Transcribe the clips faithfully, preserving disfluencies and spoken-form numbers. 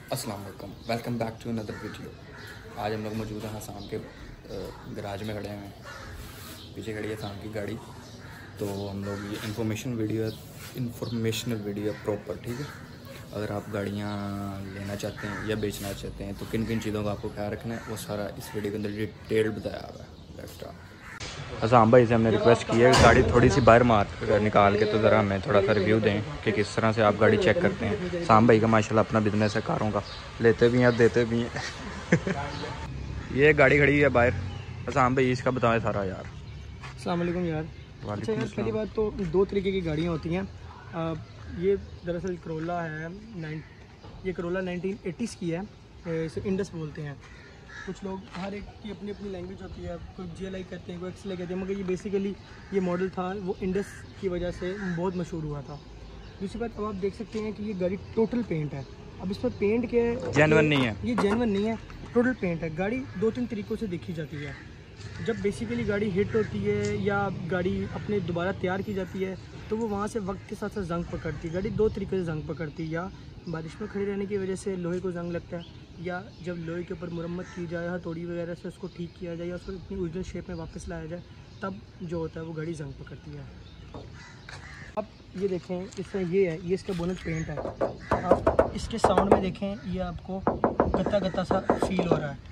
अस्सलाम वालेकुम, welcome back to another video. आज हम लोग मौजूद हैं हसाम के गराज में खड़े हैं। पीछे खड़ी है हसाम की गाड़ी। तो हम लोग ये information video informational video proper, ठीक है। अगर आप गाड़ियाँ लेना चाहते हैं या बेचना चाहते हैं तो किन किन चीज़ों का आपको ख्याल रखना है वो सारा इस वीडियो के अंदर डिटेल बताया हुआ है। Let's start. हसाम भाई से हमने रिक्वेस्ट की है कि गाड़ी थोड़ी सी बाहर मार निकाल के तो ज़रा हमें थोड़ा सा रिव्यू दें कि किस तरह से आप गाड़ी चेक करते हैं। हसाम भाई का माशाल्लाह अपना बिजनेस है कारों का, लेते भी हैं और देते भी हैं। ये गाड़ी खड़ी है बाहर। हसाम भाई इसका बताएं सारा यार। अस्सलाम वालेकुम यार। अच्छा यार, पहली बात तो दो तरीके की गाड़ियाँ होती हैं। ये दरअसल करोला है, नाइन ये करोला नाइनटीन एटीज़ की है, इसे इंडस बोलते हैं। कुछ लोग, हर एक की अपनी अपनी लैंग्वेज होती है, कोई जी एल आई कहते हैं, कोई एक्स एल आई कहते हैं, मगर ये बेसिकली ये मॉडल था वो इंडस की वजह से बहुत मशहूर हुआ था। दूसरी बात, अब आप देख सकते हैं कि ये गाड़ी टोटल पेंट है। अब इस पर पेंट क्या है, जेन्युइन नहीं है, ये जेन्युइन नहीं है, टोटल पेंट है। गाड़ी दो तीन तरीक़ों से देखी जाती है। जब बेसिकली गाड़ी हिट होती है या गाड़ी अपने दोबारा तैयार की जाती है तो वो वहाँ से वक्त के साथ साथ जंग पकड़ती है। गाड़ी दो तरीके से जंग पकड़ती है, या बारिश में खड़ी रहने की वजह से लोहे को जंग लगता है, या जब लोहे के ऊपर मुरम्मत की जाए, हथौड़ी वगैरह से उसको ठीक किया जाए या उसको अपनी ओरिजिनल शेप में वापस लाया जाए, तब जो होता है वो गाड़ी जंग पकड़ती है। अब ये देखें, इसमें ये है, ये इसका बोनट पेंट है। आप इसके साउंड में देखें, ये आपको गत्ता गत्ता सा फील हो रहा है।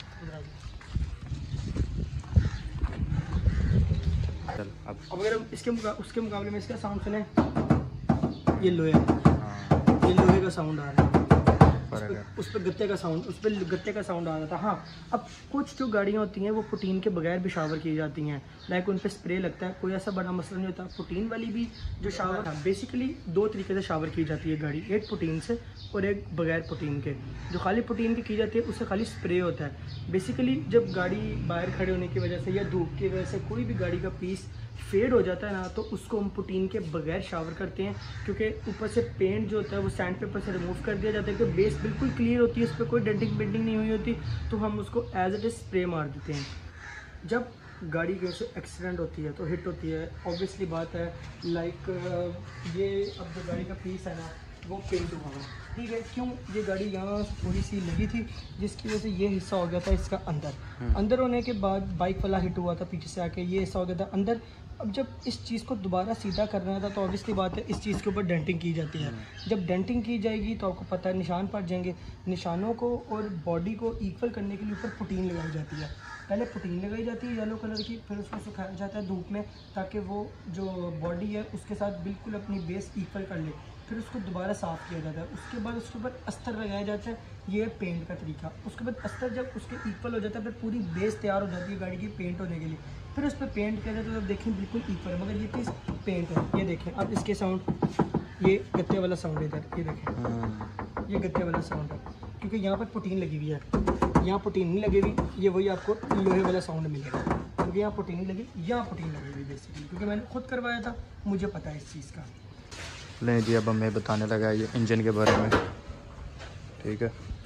अब अगर हम इसके मुका, उसके मुकाबले में इसका साउंड सुने, ये लोहे ये लोहे का साउंड आ रहा है, उस पर गत्ते का साउंड उस पर गत्ते का साउंड आ रहा था। हाँ, अब कुछ जो गाड़ियाँ होती हैं वो पुटीन के बगैर भी शावर की जाती हैं, लाइक उन पर स्प्रे लगता है, कोई ऐसा बड़ा मसला नहीं होता। पुटीन वाली भी जो शावर है, बेसिकली दो तरीके से शावर की जाती है गाड़ी, एक पुटीन से और एक बगैर पुटीन के। जो खाली पुटीन की की जाती है उससे खाली स्प्रे होता है। बेसिकली जब गाड़ी बाहर खड़े होने की वजह से या धूप की वजह से कोई भी गाड़ी का पीस फेड हो जाता है ना, तो उसको हम पुटीन के बगैर शावर करते हैं, क्योंकि ऊपर से पेंट जो होता है वो सैंड पेपर से रिमूव कर दिया जाता है, क्योंकि बेस बिल्कुल क्लियर होती है, उस पर कोई डेंटिंग बेंटिंग नहीं हुई होती, तो हम उसको एज इट इज स्प्रे मार देते हैं। जब गाड़ी के से एक्सीडेंट होती है तो हिट होती है, ऑब्वियसली बात है, लाइक ये अब जो गाड़ी का पीस है ना वो पेंट हुआ है, ठीक है। क्यों, ये गाड़ी यहाँ थोड़ी सी लगी थी जिसकी वजह से ये हिस्सा हो गया था इसका अंदर अंदर होने के बाद बाइक वाला हिट हुआ था पीछे से आके, ये हिस्सा हो गया था अंदर। अब जब इस चीज़ को दोबारा सीधा करना था तो ऑब्वियसली बात है, इस चीज़ के ऊपर डेंटिंग की जाती है। जब डेंटिंग की जाएगी तो आपको पता है निशान पड़ जाएंगे। निशानों को और बॉडी को इक्वल करने के लिए ऊपर पुटीन लगाई जाती है। पहले पुटीन लगाई जाती है येलो कलर की, फिर उसको सुखाया जाता है धूप में, ताकि वो जो बॉडी है उसके साथ बिल्कुल अपनी बेस इक्वल कर ले। फिर उसको दोबारा साफ़ किया जाता है, उसके बाद उसके ऊपर अस्तर लगाया जाता है। ये पेंट का तरीका। उसके बाद अस्तर जब उसके इक्वल हो जाता है, फिर पूरी बेस तैयार हो जाती है गाड़ी की पेंट होने के लिए। फिर उस पर पेंट किया जाता है, तो देखें बिल्कुल इक्वल है, मगर ये पीस पेंट है। ये देखें अब इसके साउंड, ये गत्ते वाला साउंड है इधर, ये देखें ये गत्ते वाला साउंड है, क्योंकि यहाँ पर पुटीन लगी हुई है, यहाँ पुटीन नहीं लगी हुई, ये वही आपको लोहे वाला साउंड मिलेगा, क्योंकि यहाँ पुटीन नहीं लगी, यहाँ पुटीन लगी हुई बेसिकली, क्योंकि मैंने खुद करवाया था, मुझे पता है इस चीज़ का। नहीं जी, अब हमें बताने लगा ये इंजन के बारे में, ठीक है।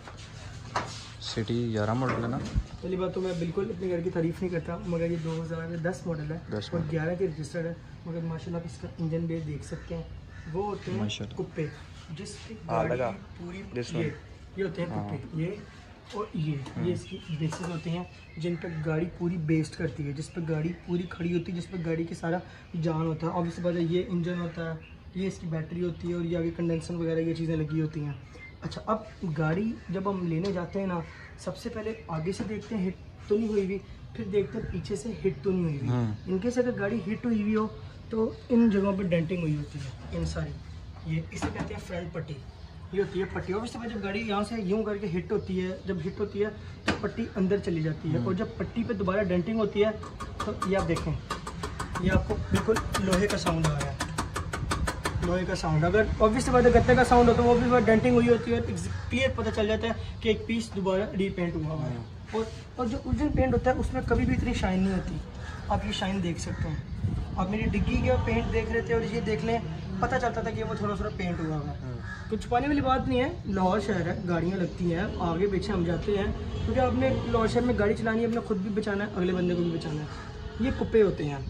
सिटी ग्यारह मॉडल है ना। पहली बात तो मैं बिल्कुल अपने घर की तारीफ़ नहीं करता, मगर ये दो हज़ार दस मॉडल है और ग्यारह के रजिस्टर्ड है, मगर माशाल्लाह आप इसका इंजन बेस देख सकते हैं। वो होते हैं कुप्पे, जिसकी पूरी ये ये होते हैं कुप्पे, ये और ये ये इसकी बेसिस होते हैं जिन पर गाड़ी पूरी बेस्ड करती है, जिस पर गाड़ी पूरी खड़ी होती है, जिस पर गाड़ी के सारा जान होता है। ऑब्वियसली बात है, ये इंजन होता है, ये इसकी बैटरी होती है और ये आगे कंडेंसर वगैरह ये चीज़ें लगी होती हैं। अच्छा, अब गाड़ी जब हम लेने जाते हैं ना, सबसे पहले आगे से देखते हैं हिट तो नहीं हुई हुई, फिर देखते हैं पीछे से हिट तो नहीं हुई हुई। इनके से अगर गाड़ी हिट हुई हुई हो तो इन जगहों पर डेंटिंग हुई होती है, इन सारी, ये इसे कहते हैं फ्रंट पट्टी, ये होती है पट्टी। ऑब्वियसली जब गाड़ी यहाँ से यूँ करके हिट होती है, जब हिट होती है तो पट्टी अंदर चली जाती है, और जब पट्टी पे दोबारा डेंटिंग होती है तो ये आप देखें, ये आपको बिल्कुल लोहे का साउंड आ रहा है, लोहे का साउंड। अगर ऑब्वियसली बात है गत्ते का साउंड होता है, वो भी बात डेंटिंग हुई होती है, क्लियर पता चल जाता है कि एक पीस दोबारा रीपेंट हुआ हुआ है। और और जो ओरिजिनल पेंट होता है उसमें कभी भी इतनी शाइन नहीं होती। आप ये शाइन देख सकते हैं, आप मेरी डिग्गी का पेंट देख रहे थे और ये देख लें, पता चलता था कि वो थोड़ा थोड़ा पेंट हुआ हुआ है। कुछ छुपाने वाली बात नहीं है, लाहौर शहर है, गाड़ियाँ लगती हैं, आगे पीछे हम जाते हैं, क्योंकि आपने लाहौर शहर में गाड़ी चलानी है, अपना खुद भी बचाना है, अगले बंदे को भी बचाना है। ये कुप्पे होते हैं,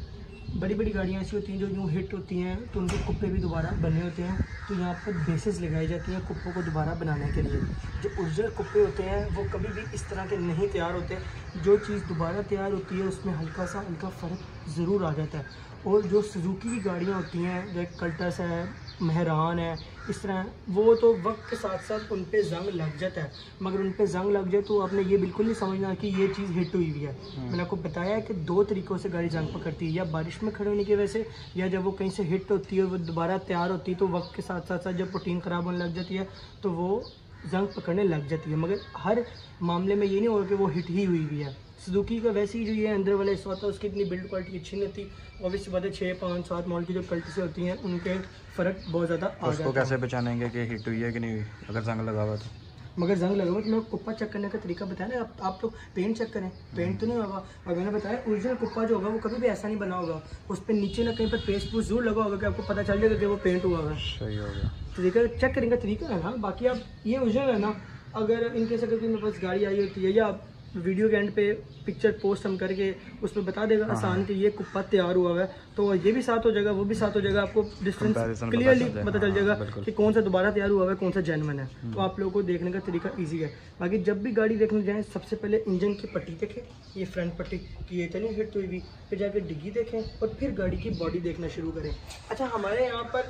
बड़ी बड़ी गाड़ियाँ ऐसी होती हैं जो यूँ हिट होती हैं तो उनके कुप्पे भी दोबारा बने होते हैं, तो यहाँ पर बेसिस लगाई जाती हैं कुप्पों को दोबारा बनाने के लिए। जो ओरिजिनल कुप्पे होते हैं वो कभी भी इस तरह के नहीं तैयार होते, जो चीज़ दोबारा तैयार होती है उसमें हल्का सा हल्का फ़र्क ज़रूर आ जाता है। और जो सुजुकी की गाड़ियाँ होती हैं, जैसे कल्टस है, मेहरान है, इस तरह वो तो वक्त के साथ साथ उन पे जंग लग जाता है, मगर उन पे जंग लग जाए तो आपने ये बिल्कुल नहीं समझना कि ये चीज़ हिट हुई हुई है। मैंने आपको बताया है कि दो तरीक़ों से गाड़ी जंग पकड़ती है, या बारिश में खड़े होने की वजह से, या जब वो कहीं से हिट होती है वो दोबारा तैयार होती है तो वक्त के साथ साथ साथ जब प्रोटीन ख़राब होने लग जाती है तो वो जंग पकड़ने लग जाती है। मगर हर मामले में ये नहीं होगा कि वो हिट ही हुई हुई है। सुजुकी का वैसे ही जो ये अंदर वाला हिस्सा होता है उसकी इतनी बिल्ड क्वालिटी अच्छी नहीं होती। ऑब्वियसली बात है छः पाँच सात मॉडल की जो कल्टी से होती हैं उनके फ़र्क बहुत ज़्यादा आ जाता है। उसको कैसे पहचानेंगे कि हिट हुई है कि नहीं हुई अगर जंग लगा हुआ तो? मगर जंग लगा हुआ तो मैं कुप्पा चेक करने का तरीका बताया ना, आप आप तो पेंट चेक करें, पेंट तो नहीं होगा। और मैंने बताया ओरिजिनल कुप्पा जो होगा वो कभी भी ऐसा नहीं बना होगा, उस पर नीचे ना कहीं पर पेस्ट पूस जरूर लगा होगा कि आपको पता चल जाएगा कि वो पेंट हुआ है। सही हो गया, तरीका चेक करने का तरीका है ना। बाकी आप ये ओरिजिनल है ना, अगर इनकेस अगर मेरे पास गाड़ी आई होती है या वीडियो के एंड पे पिक्चर पोस्ट हम करके उसमें बता देगा आसान कि ये कुप्पा तैयार हुआ है, तो ये भी साथ हो जाएगा वो भी साथ हो जाएगा, आपको डिस्टेंस क्लियरली पता चल जाएगा कि कौन सा दोबारा तैयार हुआ है कौन सा जेन्युइन है। तो आप लोगों को देखने का तरीका ईजी है। बाकी जब भी गाड़ी देखने जाएँ सबसे पहले इंजन की पट्टी देखें, ये फ्रंट पट्टी की ये तो नहीं हिट हुई हुई, फिर जाके डिग्गी देखें और फिर गाड़ी की बॉडी देखना शुरू करें। अच्छा, हमारे यहाँ पर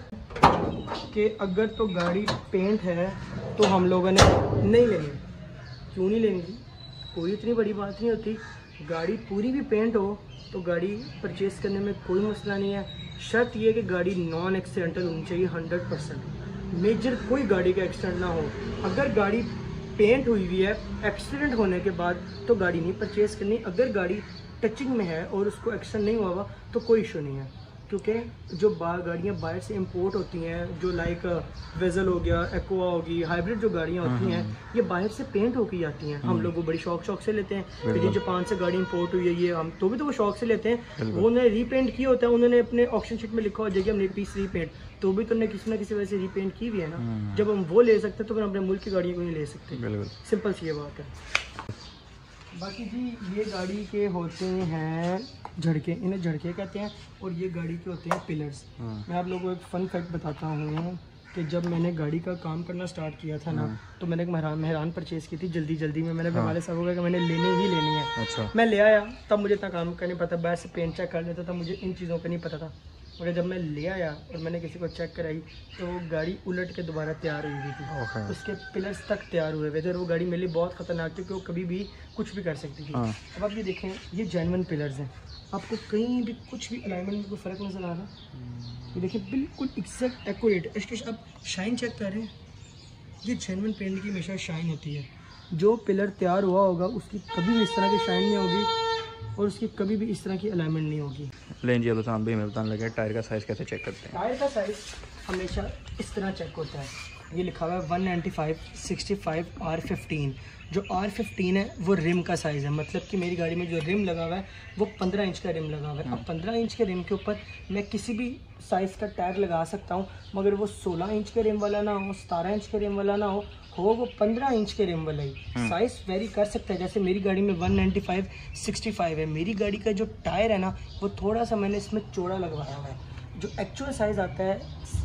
कि अगर तो गाड़ी पेंट है तो हम लोगों ने नहीं लेनी। क्यों नहीं लेनी? कोई इतनी बड़ी बात नहीं होती, गाड़ी पूरी भी पेंट हो तो गाड़ी परचेज़ करने में कोई मसला नहीं है। शर्त ये कि गाड़ी नॉन एक्सीडेंटल होनी चाहिए, हंड्रेड परसेंट मेजर कोई गाड़ी का एक्सीडेंट ना हो। अगर गाड़ी पेंट हुई हुई है एक्सीडेंट होने के बाद तो गाड़ी नहीं परचेज़ करनी। अगर गाड़ी टचिंग में है और उसको एक्सीडेंट नहीं हुआ हुआ तो कोई इशू नहीं है, क्योंकि जो बाहर गाड़ियाँ बाहर से इंपोर्ट होती हैं जो लाइक वेजल हो गया, एक्वा होगी, हाइब्रिड जो गाड़ियाँ होती हैं ये बाहर से पेंट होकर आती हैं। हम लोग वो बड़ी शौक शौक से लेते हैं कि जी जापान से गाड़ी इंपोर्ट हुई है ये, हम तो भी तो वो शौक से लेते हैं। वो उन्होंने रीपेंट किया होता है, उन्होंने अपने ऑप्शन शीट में लिखा हो जाएगी हमने पीस रीपेंट, तो भी तो उन्होंने किसी ना किसी वजह से रीपेंट की हुई है ना। जब हम वो ले सकते तो फिर अपने मुल्क की गाड़ियों को नहीं ले सकते। सिंपल सी ये बात है। बाकी जी ये गाड़ी के होते हैं झड़के, इन्हें झड़के कहते हैं, और ये गाड़ी के होते हैं पिलर्स। मैं आप लोगों को एक फ़न फैक्ट बताता हूँ कि जब मैंने गाड़ी का काम करना स्टार्ट किया था ना तो मैंने एक मेहरान मेहरान परचेज़ की थी जल्दी जल्दी में। मैंने हमारे साहब को कहा कि मैंने लेनी ही लेनी है। अच्छा। मैं ले आया, तब मुझे इतना काम का नहीं पता, बाहर से पेंट चेक कर लेता था, मुझे इन चीज़ों का नहीं पता था। मगर जब मैं ले आया और मैंने किसी को चेक कराई तो वो गाड़ी उलट के दोबारा तैयार हुई हुई थी। okay. उसके पिलर्स तक तैयार हुए हुए थे और वो गाड़ी मेरे लिए बहुत ख़तरनाक थी क्योंकि वो कभी भी कुछ भी कर सकती थी। हाँ। अब आप ये देखें, ये जेन्युइन पिलर्स हैं, आपको कहीं भी कुछ भी अलाइनमेंट में कोई फ़र्क नज़र आ रहा? ये देखिए बिल्कुल एग्जैक्ट एक्यूरेट। इसके आप शाइन चेक कर रहे हैं, ये जेन्युइन पेंट की हमेशा शाइन होती है। जो पिलर तैयार हुआ होगा उसकी कभी भी इस तरह की शाइन नहीं होगी और उसकी कभी भी इस तरह की अलाइनमेंट नहीं होगी। लें जी, अब तो भी हमें बताने लगे टायर का साइज़ कैसे चेक करते हैं। टायर का साइज़ हमेशा इस तरह चेक होता है, ये लिखा हुआ है one ninety five sixty five R fifteen. जो आर फिफ्टीन है वो रिम का साइज़ है, मतलब कि मेरी गाड़ी में जो रिम लगा हुआ है वो पंद्रह इंच का रिम लगा हुआ है। अब पंद्रह इंच के रिम के ऊपर मैं किसी भी साइज़ का टायर लगा सकता हूँ, मगर वो सोलह इंच के रिम वाला ना हो, सतारह इंच के रिम वाला ना हो, हो वो पंद्रह इंच के रिम वाला ही। साइज़ वेरी कर सकता है। जैसे मेरी गाड़ी में one ninety five sixty five है, मेरी गाड़ी का जो टायर है ना वो थोड़ा सा मैंने इसमें चौड़ा लगवाया हुआ है। जो एक्चुअल साइज़ आता है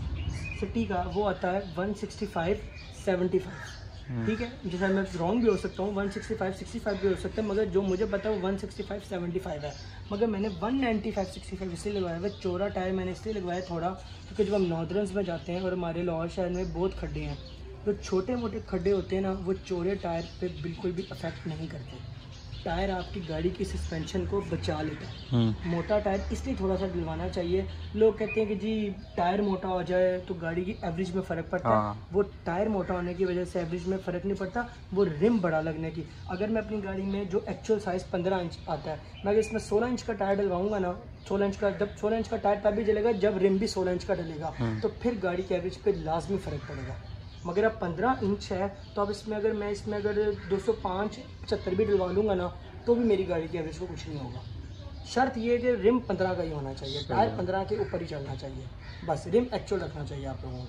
सिटी का वो आता है one sixty five seventy five. ठीक है, जैसे मैं रॉन्ग भी हो सकता हूँ, one sixty five sixty five भी हो सकता है, मगर जो मुझे पता है वो one sixty five seventy five है। मगर मैंने one ninety five sixty five इसलिए लगवाया है, चौड़ा टायर मैंने इसलिए लगवाया थोड़ा क्योंकि जब हम नॉर्दर्न्स में जाते हैं और हमारे लाहौर शहर में बहुत खड्डे हैं, जो छोटे मोटे खड्डे होते हैं ना वो चौड़े टायर पे बिल्कुल भी अफेक्ट नहीं करते। टायर आपकी गाड़ी की सस्पेंशन को बचा लेता है। मोटा टायर इसलिए थोड़ा सा डलवाना चाहिए। लोग कहते हैं कि जी टायर मोटा हो जाए तो गाड़ी की एवरेज में फ़र्क पड़ता है। वो टायर मोटा होने की वजह से एवरेज में फ़र्क नहीं पड़ता, वो रिम बड़ा लगने की। अगर मैं अपनी गाड़ी में जो एक्चुअल साइज़ पंद्रह इंच आता है, मैं अगर इसमें सोलह इंच का टायर डलवाऊंगा ना, सोलह इंच का, जब सोलह इंच का टायर तब भी चलेगा जब रिम भी सोलह इंच का डलेगा, तो फिर गाड़ी के एवरेज पे लाजमी फ़र्क पड़ेगा। मगर अब पंद्रह इंच है तो अब इसमें अगर मैं इसमें अगर दो सौ पाँच पचहत्तर भी डलवा लूँगा ना तो भी मेरी गाड़ी की एवरेज को कुछ नहीं होगा। शर्त ये है कि रिम पंद्रह का ही होना चाहिए, टायर पंद्रह के ऊपर ही चलना चाहिए, बस रिम एक्चुअल रखना चाहिए आप लोगों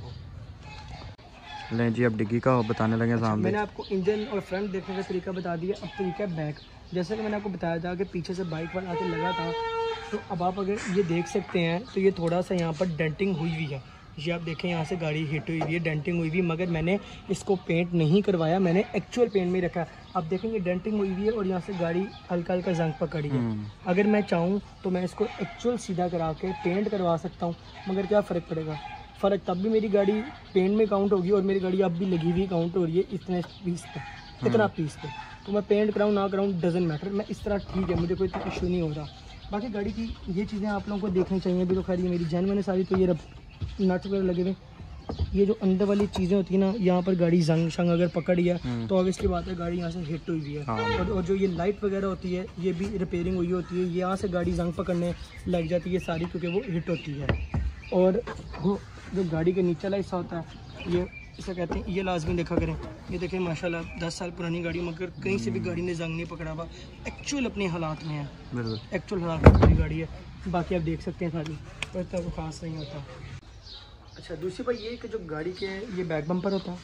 को। लें जी, अब डिग्गी का बताने लगे सामने। मैंने आपको इंजन और फ्रंट देखने का तरीका बता दिया, अब तरीका बैक। जैसे कि मैंने आपको बताया था कि पीछे से बाइक वाला आके लगा था तो अब आप अगर ये देख सकते हैं तो ये थोड़ा सा यहाँ पर डेंटिंग हुई हुई है, ये आप देखें यहाँ से गाड़ी हिट हुई हुई है, डेंटिंग हुई हुई है, मगर मैंने इसको पेंट नहीं करवाया, मैंने एक्चुअल पेंट में ही रखा है। आप देखेंगे डेंटिंग हुई हुई है और यहाँ से गाड़ी हल्का हल्का जंग पकड़ी है। अगर मैं चाहूँ तो मैं इसको एक्चुअल सीधा करा के पेंट करवा सकता हूँ, मगर क्या फ़र्क पड़ेगा? फ़र्क तब भी मेरी गाड़ी पेंट में काउंट होगी और मेरी गाड़ी अब भी लगी हुई काउंट हो रही है इतने पीस पे, इतना पीस पे। तो मैं पेंट कराऊँ ना कराऊँ डजन मैटर, मैं इस तरह ठीक है, मुझे कोई इशू नहीं हो रहा। बाकी गाड़ी की ये चीज़ें आप लोगों को देखनी चाहिए भी, तो खैर ये मेरी जान मैंने सारी, तो ये रब नट वगैरह लगे हुए, ये जो अंदर वाली चीज़ें होती है ना, यहाँ पर गाड़ी जंग शंग अगर पकड़ गया तो ऑब्वियसली बात है गाड़ी यहाँ से हिट हुई हुई है। और, और जो ये लाइट वगैरह होती है ये भी रिपेयरिंग हुई होती है, यहाँ से गाड़ी जंग पकड़ने लग जाती है सारी, क्योंकि वो हिट होती है। और वो जो गाड़ी का नीचे वाला हिस्सा होता है ये इसे कहते हैं, ये लाजमी देखा करें। ये देखें माशाल्लाह दस साल पुरानी गाड़ी, मगर कहीं से भी गाड़ी ने जंग नहीं पकड़ा हुआ, एक्चुअल अपने हालात में है, एक्चुअल हालात में पूरी गाड़ी है। बाकी आप देख सकते हैं सारी, और इतना कोई ख़ास नहीं होता। अच्छा दूसरी बात ये कि जो गाड़ी के ये बैक बम्पर होता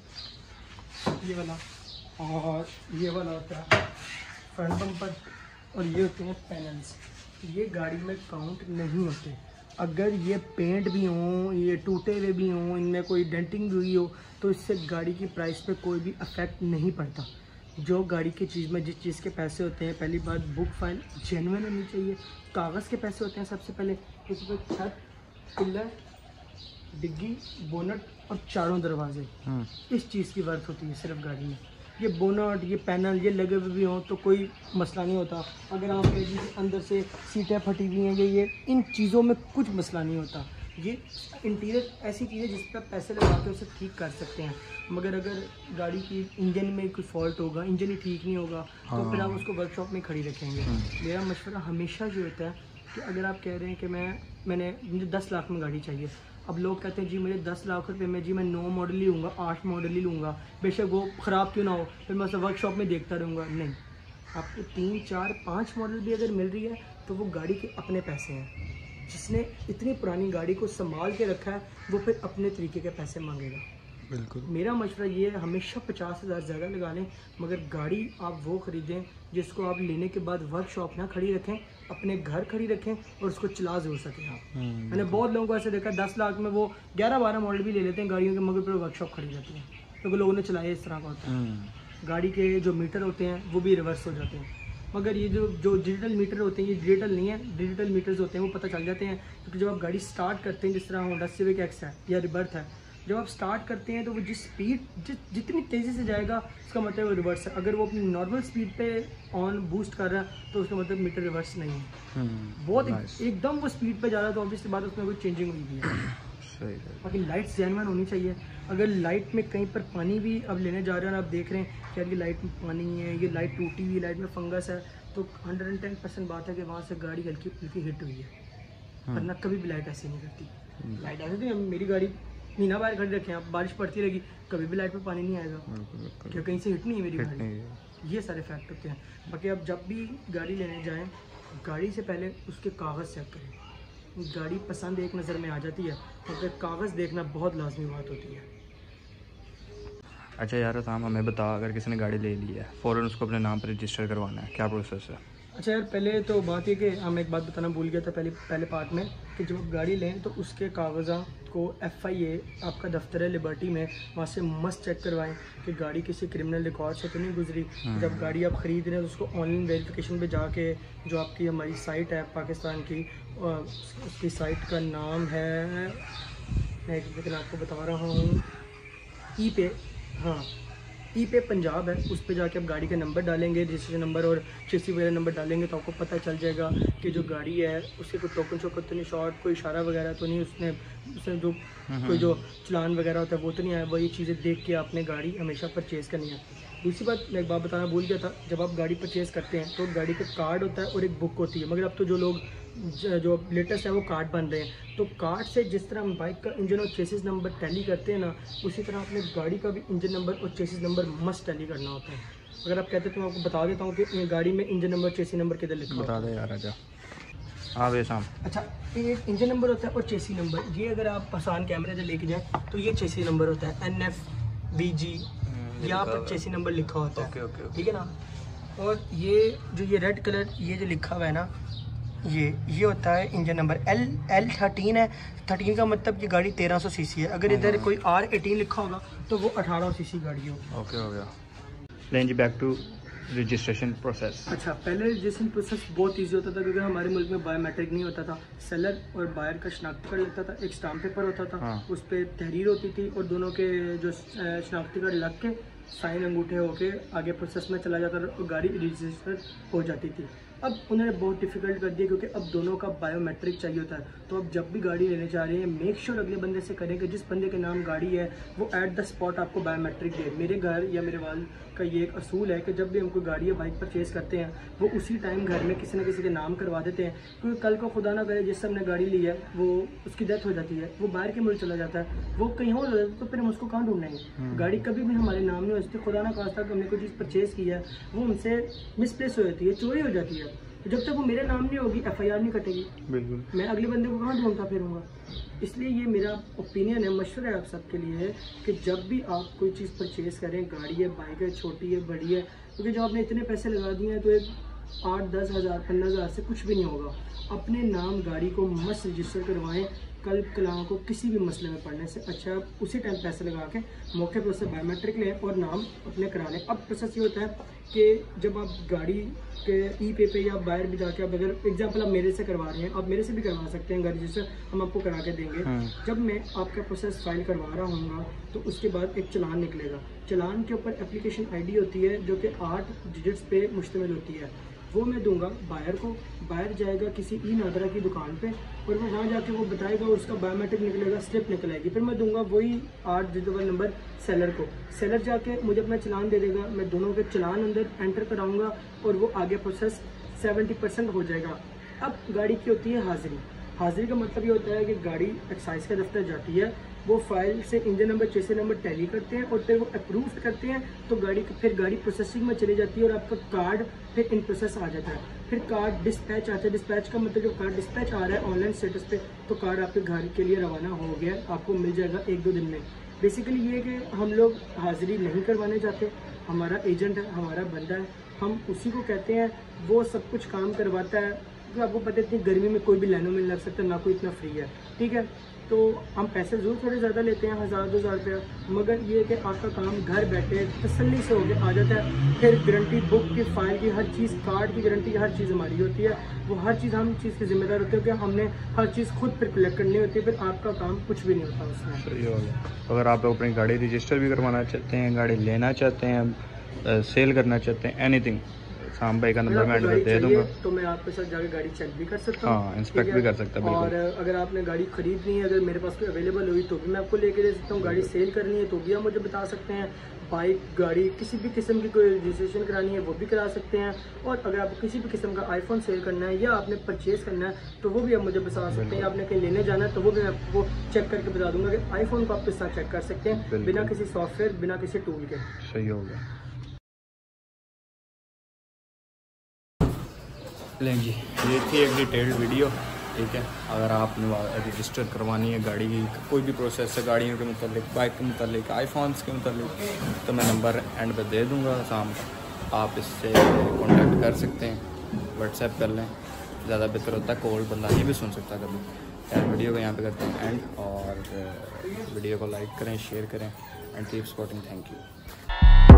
है ये वाला, और ये वाला होता है फ्रंट बम्पर, और ये होते हैं पैनल्स, ये गाड़ी में काउंट नहीं होते। अगर ये पेंट भी हों, ये टूटे हुए भी हों, इनमें कोई डेंटिंग भी हुई हो, तो इससे गाड़ी की प्राइस पे कोई भी अफेक्ट नहीं पड़ता। जो गाड़ी की चीज़ में जिस चीज़ के पैसे होते हैं, पहली बात बुक फाइल जेन्युइन होनी चाहिए, कागज़ के पैसे होते हैं सबसे पहले, इस पर छत, पिलर, डिग्गी, बोनट और चारों दरवाजे, इस चीज़ की वर्थ होती है सिर्फ गाड़ी में। ये बोनट, ये पैनल, ये लगे हुए भी हों तो कोई मसला नहीं होता। अगर आप जी अंदर से सीटें फटी हुई हैं, ये ये इन चीज़ों में कुछ मसला नहीं होता। ये इंटीरियर ऐसी चीज़ है जिस पर पैसे लगा के उसे ठीक कर सकते हैं, मगर अगर गाड़ी की इंजन में कोई फॉल्ट होगा, इंजन ही ठीक नहीं होगा, तो फिर आप उसको वर्कशॉप में खड़ी रखेंगे। मेरा मशवरा हमेशा जो होता है कि अगर आप कह रहे हैं कि मैं मैंने मुझे दस लाख में गाड़ी चाहिए, अब लोग कहते हैं जी मुझे दस लाख रुपए में जी मैं नौ मॉडल ही लूँगा, आठ मॉडल ही लूँगा, बेशक वो ख़राब क्यों ना हो, फिर मैं उसे वर्कशॉप में देखता रहूँगा। नहीं, आपको तीन चार पाँच मॉडल भी अगर मिल रही है तो वो गाड़ी के अपने पैसे हैं। जिसने इतनी पुरानी गाड़ी को संभाल के रखा है वो फिर अपने तरीके के पैसे मांगेगा। बिल्कुल मेरा मशवरा ये है, हमेशा पचास हज़ार ज़्यादा लगा लें, मगर गाड़ी आप वो ख़रीदें जिसको आप लेने के बाद वर्कशॉप ना खड़ी रखें, अपने घर खड़ी रखें और उसको चला जरूर सकें आप। मैंने बहुत लोगों को ऐसे देखा, दस लाख में वो ग्यारह बारह मॉडल भी ले लेते हैं गाड़ियों के, मगर फिर वर्कशॉप खड़ी रहती है क्योंकि लोगों ने चलाया इस तरह का होता है। गाड़ी के जो मीटर होते हैं वो भी रिवर्स हो जाते हैं, मगर ये जो जो डिजिटल मीटर होते हैं ये डिजिटल नहीं है, डिजिटल मीटर्स होते हैं वो पता चल जाते हैं, क्योंकि जब आप गाड़ी स्टार्ट करते हैं, जिस तरह होंडा सिविक एक्स है या रिबर्थ है, जब आप स्टार्ट करते हैं तो वो जिस स्पीड जिस जितनी तेज़ी से जाएगा उसका मतलब वो रिवर्स है। अगर वो अपनी नॉर्मल स्पीड पे ऑन बूस्ट कर रहा है तो उसका मतलब मीटर रिवर्स नहीं है। बहुत एक, एकदम वो स्पीड पे जा रहा है तो ऑब्वियसली बात उसमें कोई चेंजिंग हुई है। बाकी लाइट्स जेन्युइन होनी चाहिए। अगर लाइट में कहीं पर पानी भी अब लेने जा रहे हैं और आप देख रहे हैं कि यार ये लाइट में पानी है, ये लाइट टूटी हुई, लाइट में फंगस है, तो हंड्रेड एंड टेन परसेंट बात है कि वहाँ से गाड़ी हल्की हल्की हिट हुई है, वरना कभी भी लाइट ऐसी नहीं करती। लाइट ऐसी थी, मेरी गाड़ी महीना बाहर खड़ी रखें आप, बारिश पड़ती रहेगी, कभी भी लाइट में पानी नहीं आएगा, क्योंकि कहीं से हिट नहीं है मेरी गाड़ी। ये सारे फैक्ट होते हैं। बाकी आप जब भी गाड़ी लेने जाएं, गाड़ी से पहले उसके कागज़ चेक करें। गाड़ी पसंद एक नज़र में आ जाती है, मगर कागज़ देखना बहुत लाजमी बात होती है। अच्छा यार साहब हमें बता, अगर किसी ने गाड़ी ले ली है फ़ौरन उसको अपने नाम पर रजिस्टर करवाना है, क्या प्रोसेस है? अच्छा यार, पहले तो बात ये कि हम एक बात बताना भूल गया था पहले पहले पार्ट में, कि जब आप गाड़ी लें तो उसके कागज़ात को एफ आई ए आपका दफ्तर है लिबर्टी में, वहाँ से मस्त चेक करवाएं कि गाड़ी किसी क्रिमिनल रिकॉर्ड से तो नहीं गुजरी। जब गाड़ी आप ख़रीद रहे हैं तो उसको ऑनलाइन वेरिफिकेशन पे जाके, जो आपकी हमारी साइट है पाकिस्तान की, उसकी साइट का नाम है, मैं एक लेकिन आपको बता रहा हूँ, ई पे, हाँ ई पे पंजाब है, उस पे जाके आप गाड़ी का नंबर डालेंगे, रजिस्ट्रेशन नंबर और चेसी वगैरह नंबर डालेंगे तो आपको पता चल जाएगा कि जो गाड़ी है उसके कोई टोकन शोकन तो नहीं, शॉर्ट कोई इशारा वगैरह तो नहीं, उसने उसने जो कोई जो चलान वगैरह होता है वो तो नहीं आया। वो ये चीज़ें देख के आपने गाड़ी हमेशा परचेज़ करनी है। दूसरी बात मैं एक बात बताना भूल गया था, जब आप गाड़ी परचेज़ करते हैं तो गाड़ी का कार्ड होता है और एक बुक होती है, मगर अब तो जो लोग जो लेटेस्ट है वो कार्ड बन रहे हैं, तो कार्ड से जिस तरह हम बाइक का इंजन और चेसिस नंबर टैली करते हैं ना, उसी तरह अपने गाड़ी का भी इंजन नंबर और चेसिस नंबर मस्ट टैली करना होता है। अगर आप कहते हैं तो मैं आपको बता देता हूँ कि गाड़ी में इंजन नंबर चेसी नंबर किधर लिखा बता दे यार। आजा हाँ वे शाम। अच्छा, एक इंजन नंबर होता है और चेसी नंबर, ये अगर आप आसान कैमरे से लेके जाएँ तो ये चेसी नंबर होता है, एन एफ वी जी यहाँ पर चेसी नंबर लिखा होता है, ठीक है ना। और ये जो ये रेड कलर ये जो लिखा हुआ है ना, ये ये होता है engine number L L thirteen है। थर्टीन का मतलब ये गाड़ी तेरह सौ सी सी है। अगर इधर कोई आर एटीन लिखा होगा तो वो अठारह सी सी गाड़ी होगी। ओके हो गया। लें जी बैक टू रजिस्ट्रेशन प्रोसेस। अच्छा, पहले रजिस्ट्रेशन प्रोसेस बहुत इजी होता था क्योंकि हमारे मुल्क में बायोमेट्रिक नहीं होता था। सेलर और बायर का शनाख्ती कार्ड लगता था, एक स्टाम्प पेपर होता था। हाँ। उस पर तहरीर होती थी और दोनों के जो शनाख्ती कार्ड लग के साइन अंगूठे होके आगे प्रोसेस में चला जाता था और गाड़ी रजिस्टर हो जाती थी। अब उन्होंने बहुत डिफिकल्ट कर दिया क्योंकि अब दोनों का बायोमेट्रिक चाहिए होता है। तो अब जब भी गाड़ी लेने जा रहे हैं मेक श्योर अगले बंदे से करें कि जिस बंदे के नाम गाड़ी है वो एट द स्पॉट आपको बायोमेट्रिक दे। मेरे घर या मेरे वाल का ये एक असूल है कि जब भी हम कोई गाड़ी या बाइक परचेज करते हैं वो उसी टाइम घर में किसी न किसी के नाम करवा देते हैं, क्योंकि कल को खुदा ना करे जिस हमने गाड़ी ली है वो उसकी डेथ हो जाती है, वो बाहर के मुल्क चला जाता है, वो कहीं और हो जाता है, तो फिर हम उसको कहाँ ढूंढेंगे। गाड़ी कभी भी हमारे नाम नहीं हो सकती। खुदा ना खास्ता हमने कोई चीज़ परचेज़ की है वो उनसे मिसप्लेस हो जाती है, चोरी हो जाती है, जब तक वो मेरे नाम नहीं होगी एफ आई आर नहीं कटेगी। बिल्कुल, मैं अगले बंदे को कहाँ ढूंढता फिरूंगा। इसलिए ये मेरा ओपिनियन है, मशवरा है आप सबके लिए है कि जब भी आप कोई चीज़ परचेज़ करें, गाड़ी है, बाइक है, छोटी है, बड़ी है, क्योंकि जब आपने इतने पैसे लगा दिए हैं तो एक आठ दस हज़ार पंद्रह हज़ार से कुछ भी नहीं होगा। अपने नाम गाड़ी को मस्त रजिस्टर करवाएं। कल कलाओं को किसी भी मसले में पड़ने से अच्छा आप उसी टाइम पैसे लगा के मौके पर उससे बायोमेट्रिक लें और नाम अपने करा लें। अब प्रोसेस ये होता है कि जब आप गाड़ी के ई पे पे या बाहर भी जाके आप अगर एग्जांपल आप मेरे से करवा रहे हैं, आप मेरे से भी करवा सकते हैं, गाड़ी रजिस्टर हम आपको करा के देंगे। जब मैं आपका प्रोसेस फाइल करवा रहा हूँ तो उसके बाद एक चलान निकलेगा। चलान के ऊपर एप्लीकेशन आई डी होती है जो कि आठ डिजिट्स पे मुश्तमिल होती है। वो मैं दूंगा बायर को, बायर जाएगा किसी ई नादरा की दुकान पे और वो वहाँ जाके वो बताएगा, उसका बायोमेट्रिक निकलेगा, स्लिप निकलेगी, फिर मैं दूंगा वही आठ डिजिट वाला नंबर सेलर को। सेलर जाके मुझे अपना चलान दे देगा, मैं दोनों के चलान अंदर एंटर कराऊंगा और वो आगे प्रोसेस सेवेंटी परसेंट हो जाएगा। अब गाड़ी की होती है हाजिरी। हाजिरी का मतलब ये होता है कि गाड़ी एक्साइज का दफ्तर जाती है, वो फाइल से engine number chassis number tally करते हैं और फिर वो अप्रूव करते हैं तो गाड़ी फिर गाड़ी प्रोसेसिंग में चली जाती है और आपका कार्ड फिर इन प्रोसेस आ जाता है। फिर कार्ड डिस्पैच आता है। डिस्पैच का मतलब जब कार्ड डिस्पैच आ रहा है ऑनलाइन स्टेटस पे तो कार्ड आपके घर के लिए रवाना हो गया, आपको मिल जाएगा एक दो दिन में। बेसिकली ये कि हम लोग हाजिरी नहीं करवाने चाहते, हमारा एजेंट है, हमारा बंदा है, हम उसी को कहते हैं, वो सब कुछ काम करवाता है। तो आपको पता है इतनी गर्मी में कोई भी लाइनों में लग सकता है, ना कोई इतना फ्री है, ठीक है। तो हम पैसे ज़रूर थोड़े ज़्यादा लेते हैं, हज़ार दो हज़ार रुपया, मगर ये कि आपका काम घर बैठे तसल्ली से होकर आ जाता है। फिर गारंटी बुक की, फाइल की, हर चीज़, कार्ड की गारंटी, हर चीज़ हमारी होती है। वो हर चीज़ हम चीज़ के जिम्मेदार होते हैं कि हमने हर चीज़ खुद फिर कलेक्ट करनी होती है, फिर आपका काम कुछ भी नहीं होता उसमें। सही हो गया। अगर आप अपनी गाड़ी रजिस्टर भी करवाना चाहते हैं, गाड़ी लेना चाहते हैं, सेल करना चाहते हैं, एनीथिंग, शाम भाई का नंबर मैं एंड दे दूंगा, तो मैं आपके साथ जाके गाड़ी चेक भी कर सकता हूँ, हाँ, इंस्पेक्ट भी कर सकता हूँ। और अगर आपने गाड़ी खरीदनी है, अगर मेरे पास कोई अवेलेबल हुई तो भी मैं आपको लेके दे सकता हूँ। गाड़ी सेल करनी है तो भी आप मुझे बता सकते हैं। बाइक, गाड़ी, किसी भी किस्म की कोई रजिस्ट्रेशन करानी है वो भी करा सकते हैं। और अगर आपको किसी भी किस्म का आईफोन सेल करना है या आपने परचेज़ करना है तो वो भी आप मुझे बता सकते हैं। आपने कहीं लेने जाना है तो वो भी मैं आपको चेक करके बता दूंगा कि आईफोन को आप किस तरह चेक कर सकते हैं बिना किसी सॉफ्टवेयर, बिना किसी टूल के। सही हो गया। लें जी, ये थी एक डिटेल्ड वीडियो, ठीक है। अगर आपने रजिस्टर करवानी है गाड़ी की, कोई भी प्रोसेस है गाड़ियों के मतलब, बाइक के मतलब, आईफोन्स के मतलब, तो मैं नंबर एंड पे दे दूंगा शाम का, आप इससे कांटेक्ट कर सकते हैं, व्हाट्सएप कर लें, ज़्यादा बेहतर होता है, कॉल बंदा नहीं भी सुन सकता कभी। यार वीडियो को यहाँ पे करते हैं एंड, और वीडियो को लाइक करें, शेयर करें and keep supporting. Thank you.